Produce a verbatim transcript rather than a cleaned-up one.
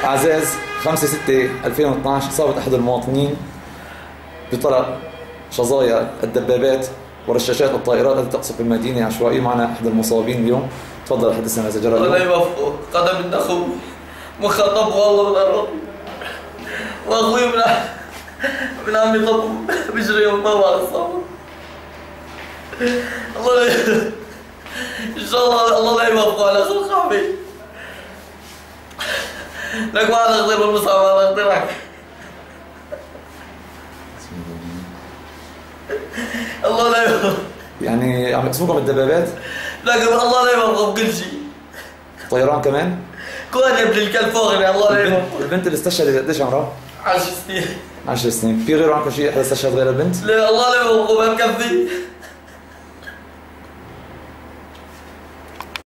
أعزاز خمسة ستة ألفين واثنعش إصابة أحد المواطنين بطرق شظايا الدبابات ورشاشات الطائرات التي تقصف المدينة عشوائية. معنا أحد المصابين اليوم، تفضل حدثنا ماذا جرى. الله يوفقه، قدم النخو مخطب والله من الأرض، وأخوي من من عمي طب بيجري يوم ما بعرف الصبر. الله لا إن شاء الله الله لا يوفقه على خلق عمي. لك ما أنا أقدر بالمصاب أنا أقدرك. الله لا يوفقه. يعني عم يقصفوكم الدبابات؟ لكن الله لا يوفقه بكل شيء. طيران كمان؟ كون يا ابن الكلب فوقني الله لا يوفقه. البنت اللي استشهدت قديش عمرها؟ عشر سنين. عشر سنين. في غيره عندكم شيء حدا استشهد غير البنت؟ لا الله لا يوفقه ما مكفي.